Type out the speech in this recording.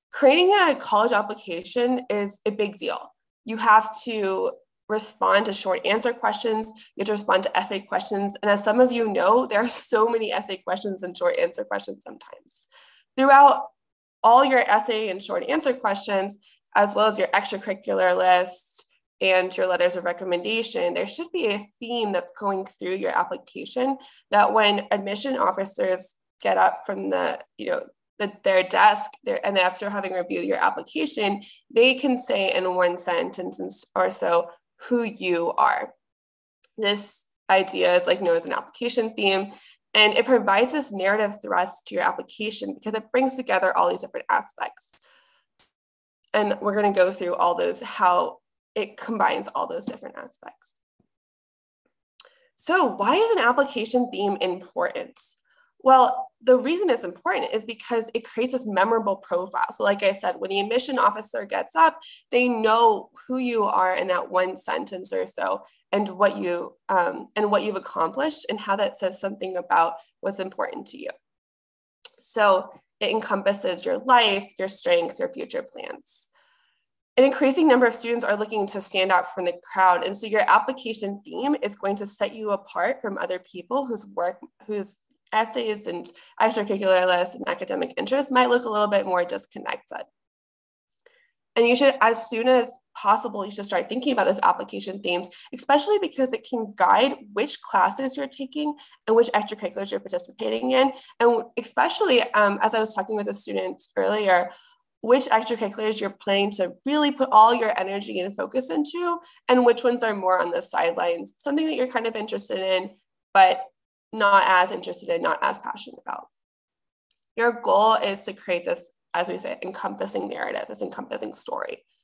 Creating a college application is a big deal. You have to respond to short answer questions. You have to respond to essay questions. And as some of you know, there are so many essay questions and short answer questions sometimes. Throughout all your essay and short answer questions, as well as your extracurricular list and your letters of recommendation, there should be a theme that's going through your application that when admission officers get up from their desk and after having reviewed your application, they can say in one sentence or so who you are. This idea is known as an application theme, and it provides this narrative thrust to your application because it brings together all these different aspects. And we're going to go through all those, how it combines all those different aspects. So why is an application theme important? Well, the reason it's important is because it creates this memorable profile. So like I said, when the admission officer gets up, they know who you are in that one sentence or so and what you've accomplished and how that says something about what's important to you. So it encompasses your life, your strengths, your future plans. An increasing number of students are looking to stand out from the crowd. And so your application theme is going to set you apart from other people whose essays and extracurricular lists and academic interests might look a little bit more disconnected. And you should, as soon as possible, you should start thinking about those application themes, especially because it can guide which classes you're taking and which extracurriculars you're participating in. And especially, as I was talking with a student earlier, which extracurriculars you're planning to really put all your energy and focus into, and which ones are more on the sidelines, something that you're kind of interested in, but not as interested in, not as passionate about. Your goal is to create this, as we say, encompassing narrative, this encompassing story.